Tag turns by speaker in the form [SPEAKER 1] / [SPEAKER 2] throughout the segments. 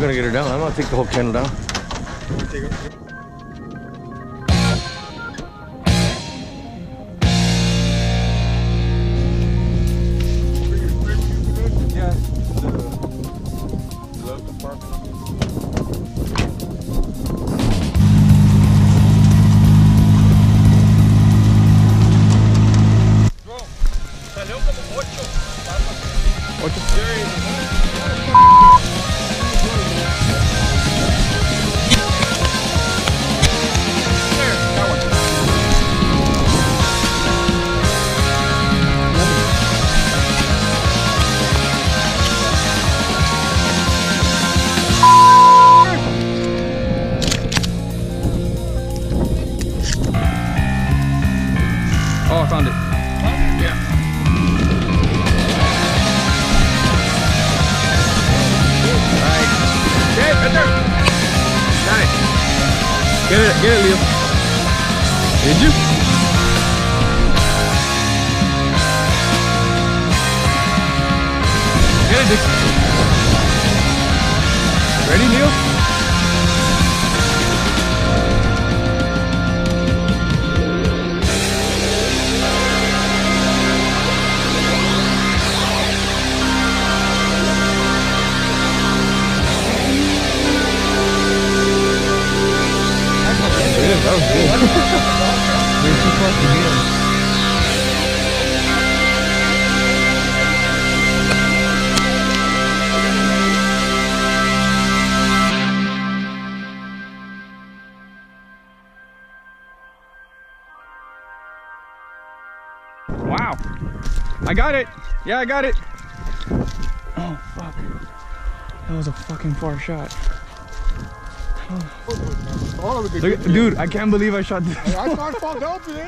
[SPEAKER 1] gonna get her down. I'm gonna take the whole kennel down.
[SPEAKER 2] Oh, I found it. Yeah. Alright. Okay, right there. Got it. Get it, Leo. Did you? Get it, Dixie. Ready, Leo?
[SPEAKER 1] That was good. Way too far from here.
[SPEAKER 2] Wow. I got it. Yeah, I got it. Oh, fuck. That was a fucking far shot. Look, dude, I can't believe I shot this.
[SPEAKER 3] I can't fuck help it, eh?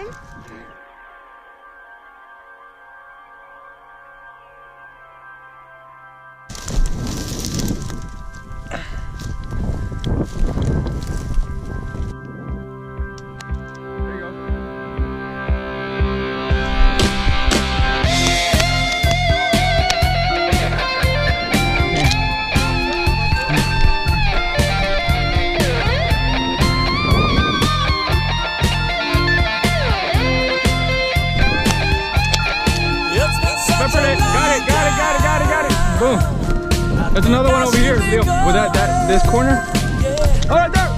[SPEAKER 2] Boom. There's another one over here, Leo. Was this corner? Oh, right there.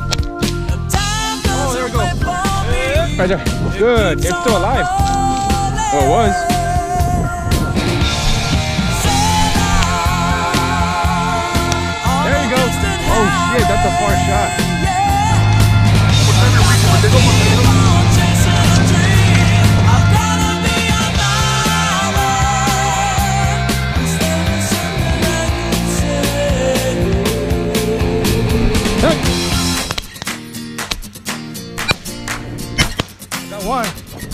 [SPEAKER 2] Oh, there we go. Right there. Good. It's still alive. Well, it was. There you go. Oh shit, that's a far shot. One.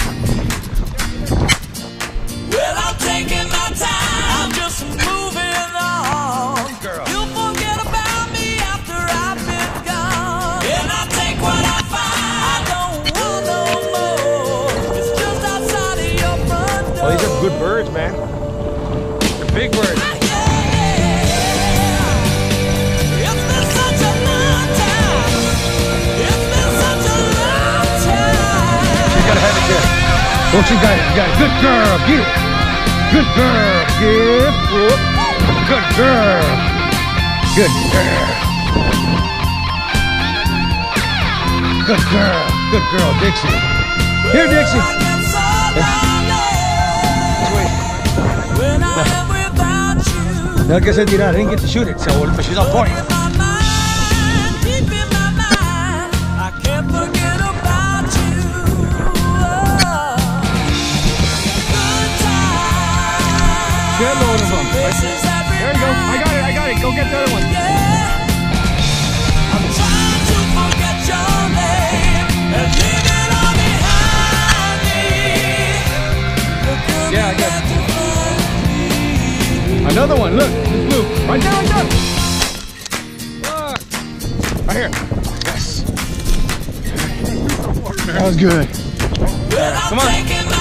[SPEAKER 4] Well, I'm taking my time, just moving on.
[SPEAKER 1] Girl.
[SPEAKER 4] You'll forget about me after I've been gone. And I take what I find, I don't want no more. It's just outside of your front door.
[SPEAKER 1] Oh, these are good birds, man. They're big birds.
[SPEAKER 4] It's been such a long time. It's been such a long time.
[SPEAKER 1] You gotta have it there. Oh, she got it. You got it. Good girl. Get it. Good girl. Give. Whoop. Good girl. Good girl. Good girl. Good girl, Dixie. Here, Dixie. Like I said, I didn't get to shoot it, so but she's on point.
[SPEAKER 2] Good load of them. There you go. I got it. Go get the other one.
[SPEAKER 4] I'm trying to forget your name and leave it all behind me.
[SPEAKER 2] Yeah, I got it. Another one. Look, it's blue. Right there, right there. Right here. Yes. That was good.
[SPEAKER 4] Well,
[SPEAKER 2] Come on.